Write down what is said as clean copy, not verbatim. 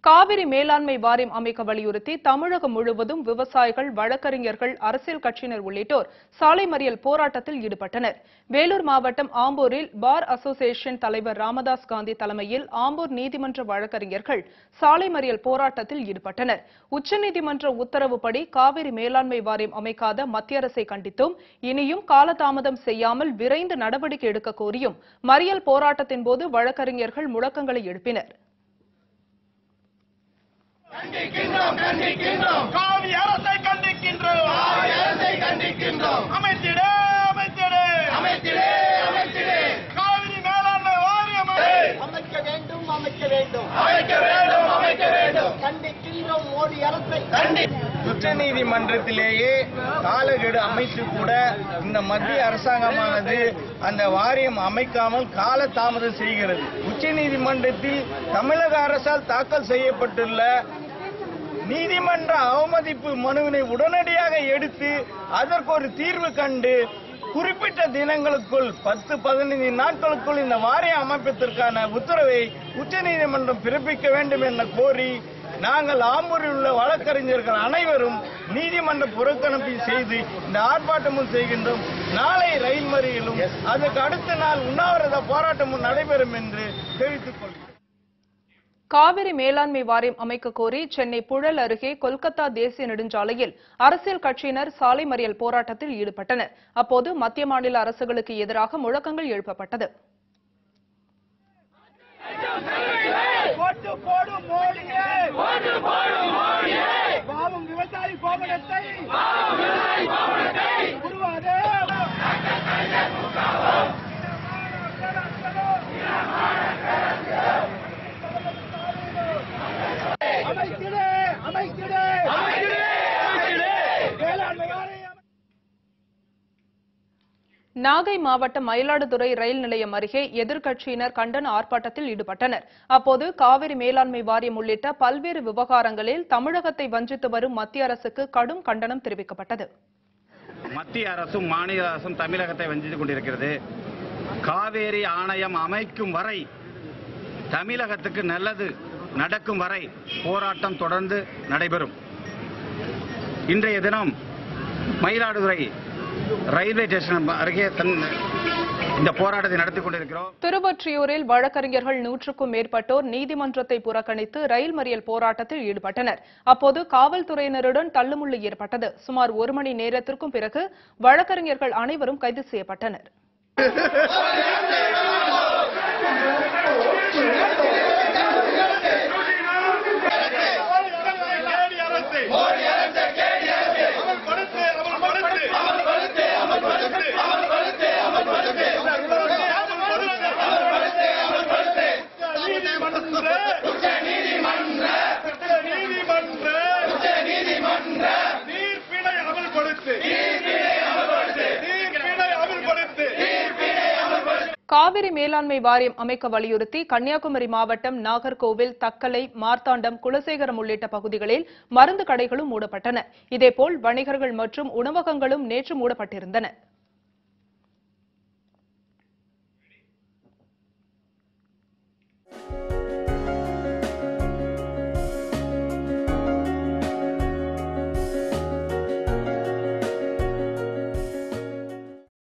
காவிரி மேலாண்மை வாரியம் அமைக்க வலியுறுத்தி தமிழகம் முழுவதும் விவசாயிகள், வழக்கறிஞர்கள், அரசியல் கட்சியினர் உள்ளிட்டோர் சாலை மறியல் போராட்டத்தில் ஈடுபட்டனர். வேலூர் மாவட்டம் ஆம்பூரில் பார் அசோசியேஷன் தலைவர் ராமதாஸ் காந்தி தலைமையில் ஆம்பூர் நீதிமன்ற வழக்கறிஞர்கள் சாலை மறியல் போராட்டத்தில் ஈடுபட்டனர். உச்சநீதிமன்ற உத்தரவுப்படி காவிரி மேலாண்மை வாரியம் அமைக்காத மத்திய அரசை கண்டித்தும், இனியும் காலதாமதம் செய்யாமல் விரைந்து நடவடிக்கை எடுக்க கோரியும் மறியல் போராட்டத்தின்போது வழக்கறிஞர்கள் முழக்கங்களை எழுப்பினர். காவிரி அரசை கண்டிக்கின்றோம். அமைத்திடு அமைத்திடு காவிரி மேலாண்மை வாரியம் அமைக்க வேண்டும். கண்டிக்கின்றோம் மோடி அரசை. உச்சநீதிமன்றத்திலேயே காலக்கெடு அமைத்து கூட இந்த மத்திய அரசாங்கமானது அந்த வாரியம் அமைக்காமல் கால தாமதம் செய்கிறது. உச்சநீதிமன்றத்தில் தமிழக அரசால் தாக்கல் செய்யப்பட்டுள்ள நீதிமன்ற அவமதிப்பு மனுவினை உடனடியாக எடுத்து அதற்கு ஒரு தீர்வு கண்டு குறிப்பிட்ட தினங்களுக்குள் 10-15 நாட்களுக்குள் இந்த வாரிய அமைப்பதற்கான உத்தரவை உச்சநீதிமன்றம் பிறப்பிக்க வேண்டும் என கோரி நாங்கள் ஆம்பூரில் உள்ள வழக்கறிஞர்கள் அனைவரும் நீதிமன்ற புறக்கணிப்பு செய்து இந்த ஆர்ப்பாட்டமும் செய்கின்றோம். நாளை ரயில் மறியலும் அதற்கு அடுத்த நாள் உண்ணாவிரத போராட்டமும் நடைபெறும் என்று தெரிவித்துக் கொள்கிறேன். காவிரி மேலாண்மை வாரியம் அமைக்க கோரி சென்னை புழல் அருகே கொல்கத்தா தேசிய நெடுஞ்சாலையில் அரசியல் கட்சியினர் சாலை மறியல் போராட்டத்தில் ஈடுபட்டனர். அப்போது மத்திய மாநில அரசுகளுக்கு எதிராக முழக்கங்கள் எழுப்பப்பட்டது. விவசாயி கோபனத்தை நாகை மாவட்டம் மயிலாடுதுறை ரயில் நிலையம் அருகே எதிர்க்கட்சியினர் கண்டன ஆர்ப்பாட்டத்தில் ஈடுபட்டனர். அப்போது காவிரி மேலாண்மை வாரியம் உள்ளிட்ட பல்வேறு விவகாரங்களில் தமிழகத்தை வஞ்சித்து வரும் மத்திய அரசுக்கு கடும் கண்டனம் தெரிவிக்கப்பட்டது. மத்திய அரசும் மாநில அரசும் தமிழகத்தை வஞ்சித்துக் கொண்டிருக்கிறது. காவேரி ஆணையம் அமைக்கும் வரை, தமிழகத்துக்கு நல்லது நடக்கும் வரை போராட்டம் தொடர்ந்து நடைபெறும். இன்றைய தினம் மயிலாடுதுறை ரயில்வே ஸ்டேஷன் அருகே இந்த போராட்டத்தை நடத்திக் கொண்டிருக்கிறோம். திருவொற்றியூரில் வழக்கறிஞர்கள் 100க்கும் மேற்பட்டோர் நீதிமன்றத்தை புறக்கணித்து ரயில் மறியல் போராட்டத்தில் ஈடுபட்டனர். அப்போது காவல்துறையினருடன் தள்ளுமுள்ளு ஏற்பட்டது. சுமார் 1 மணி நேரத்திற்கும் பிறகு வழக்கறிஞர்கள் அனைவரும் கைது செய்யப்பட்டனர். காவிரி மேலாண்மை வாரியம் அமைக்க வலியுறுத்தி கன்னியாகுமரி மாவட்டம் நாகர்கோவில், தக்கலை, மார்த்தாண்டம், குலசேகரம் உள்ளிட்ட பகுதிகளில் மருந்து கடைகளும் மூடப்பட்டன. இதேபோல் வணிகர்கள் மற்றும் உணவகங்களும் நேற்று மூடப்பட்டிருந்தன.